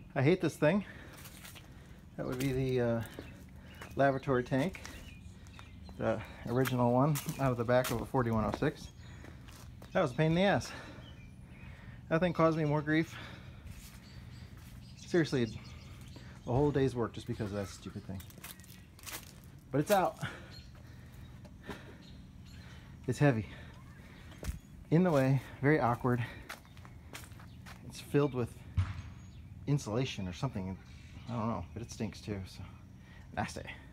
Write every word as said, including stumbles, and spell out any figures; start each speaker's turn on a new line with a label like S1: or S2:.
S1: I hate this thing. That would be the uh, lavatory tank, the original one out of the back of a forty-one oh six. That was a pain in the ass. That thing caused me more grief. Seriously, a whole day's work just because of that stupid thing. But it's out. It's heavy. In the way, very awkward. It's filled with insulation or something. I don't know, but it stinks too, so nasty.